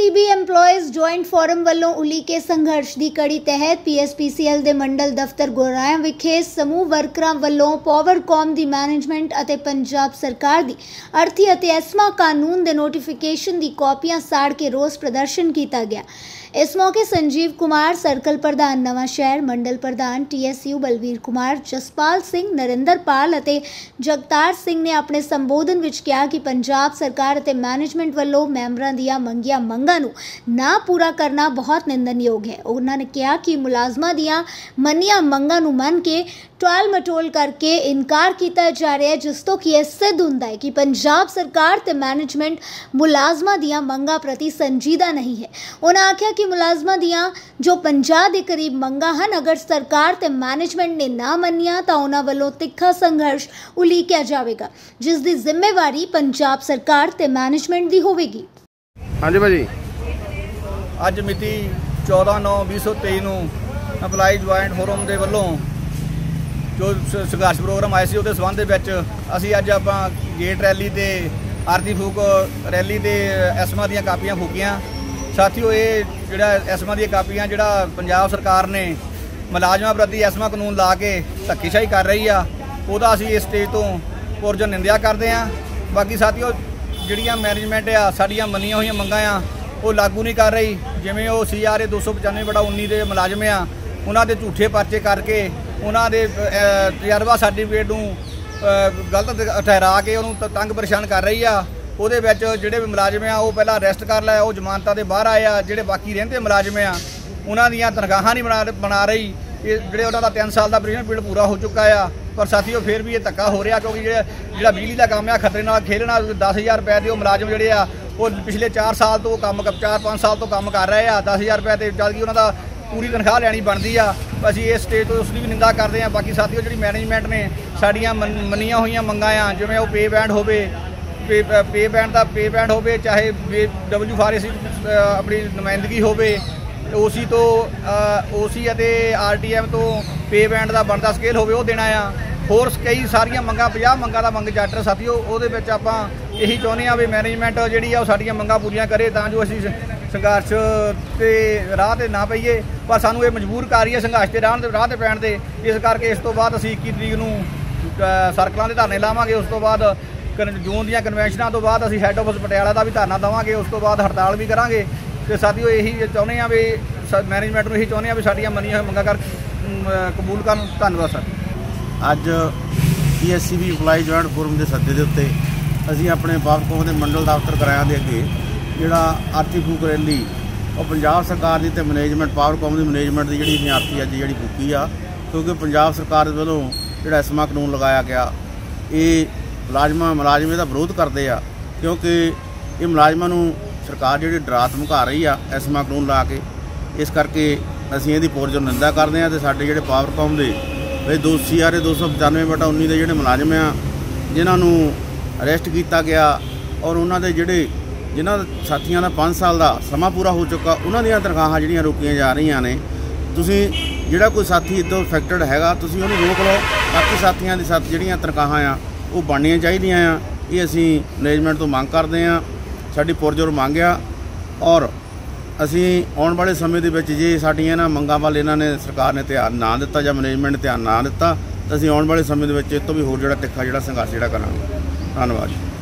पीएसईबी एंप्लॉयज़ joint forum ਵੱਲੋਂ ਉਲੀਕੇ ਸੰਘਰਸ਼ ਦੀ ਕੜੀ ਤਹਿਤ ਪੀਐਸਪੀਸੀਐਲ ਦੇ ਮੰਡਲ ਦਫ਼ਤਰ ਗੁਰਾਇਆ ਵਿਖੇ ਸਮੂਹ ਵਰਕਰਾਂ ਵੱਲੋਂ ਪਾਵਰਕਾਮ ਦੀ ਮੈਨੇਜਮੈਂਟ ਅਤੇ ਪੰਜਾਬ ਸਰਕਾਰ ਦੀ ਅਰਥੀ ਅਤੇ ਐਸਮਾ ਕਾਨੂੰਨ ਦੇ ਨੋਟੀਫਿਕੇਸ਼ਨ ਦੀ ਕਾਪੀਆਂ ਸਾੜ ਕੇ ਰੋਸ ਪ੍ਰਦਰਸ਼ਨ ਕੀਤਾ ਗਿਆ। इस मौके संजीव कुमार सर्कल प्रधान नवा शहर, मंडल प्रधान TSU बलवीर कुमार, जसपाल सिंह, नरेंद्र पाल और जगतार सिंह ने अपने संबोधन विच कहा कि पंजाब सरकार और मैनेजमेंट वालों मैंबरां दियां मंगियां मंगां नूं ना पूरा करना बहुत निंदनयोग है। उन्होंने कहा कि मुलाजमां दियां मनियां मंगां नूं मन के टाल मटोल करके इनकार किया जा रहा है, जिस तो कि यह सिद्ध हुंदा है कि पंजाब सरकार ते मैनेजमेंट मुलाजमां दियां मंगां प्रति संजीदा नहीं है। उन्होंने आख्या कि मुलाजमां दियां जो 50 के करीब मंगां हन, अगर सरकार ते मैनेजमेंट ने ना मनिया तो उन्हां वल्लों तिखा संघर्ष उलीकिया जाएगा, जिसकी जिम्मेवारी पंजाब सरकार ते मैनेजमेंट दी होवेगी। हाँ जी भाजी, अज मिति 14/9/2023 ਨੂੰ एंप्लॉय जॉइंट फोरम ਦੇ ਵੱਲੋਂ जो संघर्ष प्रोग्राम आए उस संबंध असी अज आप गेट रैली ते आरती फूक रैली ते एसमा दी कापियां फूकियां। साथियों, ये जोड़ा एसमा दी कापियां जोड़ा पंजाब सरकार ने मुलाजमां प्रति एसमा कानून ला के धक्केशाही कर रही है, वह असी इस स्टेज तो पुरजोर निंदिया करते हैं। बाकी साथियों, जिहड़ियां मैनेजमेंट आ साडियां मनियां होईयां मंगां आ वो लागू नहीं कर रही। जिवें वो CRA 295/19 के मुलाजम आ, उन्हां दे झूठे परचे करके उन्हां दे तजर्बा सर्टिफिकेट नूं गलत ठहरा के उन्होंने तंग परेशान कर रही है। उहदे विच जिहड़े मुलाजम आ वो पहला अरैसट कर लिया, वो जमानतां दे बाहर आए आ। जिहड़े बाकी रहिंदे मुलाजम आ उन्हां दीयां तनखाहां नहीं बना रही। जिहड़े उन्हां दा 3 साल का प्रीमियम पीरियड पूरा हो चुका है, पर साथियों फिर भी ये धक्का हो रहा, क्योंकि जिहड़ा बिजली का काम आ खतरे नाल खेलना 10,000 रुपए के मुलाजम जिहड़े आ वो पिछले 4 साल तो काम 4-5 साल तो काम कर रहे हैं। 10,000 रुपए ते जबकि उन्हां दा पूरी तनख्वाह लैनी बनती है। असीं इस स्टेज तो उसकी भी निंदा करते हैं। बाकी साथियों, जी मैनेजमेंट ने साड़ियाँ मनिया हुई मंगां आ, जिवें वो पे बैंड हो पे बैंड हो, चाहे WFRC अपनी नुमाइंदगी हो, OC तो OC RTM तो पे बैंड का बनता स्केल हो देना आ। होर कई सारिया मंगां 50 मंगां का मंग चार्टर साथियों, वो आपां यही चाहुंदे आ भी मैनेजमेंट जिहड़ी आ साडियां मंगां पूरीआं करे, तां जो असीं संघर्ष के राह ते ना पईए। पर सानूं ये मजबूर कर रही है संघर्ष के राह ते पैण दे। इस करके इस तो बाद असीं 21 तरीक नूं सर्कलों के धरने लावांगे। उस तो बाद जून दीयां कन्वेंशनां तो बाद असीं हैड ऑफिस पटियाला का भी धरना देवांगे। उस तो बाद हड़ताल भी करांगे। तो साथियों, यही चाहुंदे आ भी मैनेजमेंट नूं यही चाहुंदे आ भी साडियां मनियां मंगां कर कबूल करन। धन्नवाद सर। अज PSCB एंप्लॉय जॉइंट फोरम के सद्दे के उत्ते असीं अपने पावरकाम के मंडल दफ्तर कराया के अगे जिहड़ा आरती फूक रैली और पंजाब सरकार की तो मैनेजमेंट पावरकाम की मैनेजमेंट की जिहड़ी आरती अज जिहड़ी फूकी आ, क्योंकि पंजाब सरकार वालों जिहड़ा एसमा कानून लगाया गया, ये मुलाजम इसदा विरोध करते हैं, क्योंकि ये मुलाजमां नूं सरकार जिहड़ी डरा धमका रही आ एसमा कानून ला के। इस करके असीं इहदी पुरजोर निंदा करते हैं। तो साडे जिहड़े पावरकाम के CRA 295/19 के जिहड़े मुलाजम आ जिन्हों अरैसट किया गया और उन्होंने जिन्हों साथियों का 5 साल का समा पूरा हो चुका, उन्होंने तनख्वाहां जिहड़ियां रोकियां जा रही ने। तुसीं जिहड़ा कोई साथी इदों अफैक्टड हैगा, तुसीं उहनूं रोक लो। बाकी साथियों की जिहड़ियां तनख्वाहां आ वो बननियां चाहीदियां आ। ये असीं मैनेजमेंट तो मंग करते हैं, साडी पुरजोर मंग आ। और असीं आउण वाले समय दे विच जे साडीआं इन्हां मंगां वल इन्हां ने सरकार ने ध्यान ना दिता जां मैनेजमेंट ने ध्यान ना दिता, तो असीं आउण वाले समय दे विच इस तों भी होर जिहड़ा तिखा जिहड़ा संघर्ष जिहड़ा करांगे। धन्नवाद।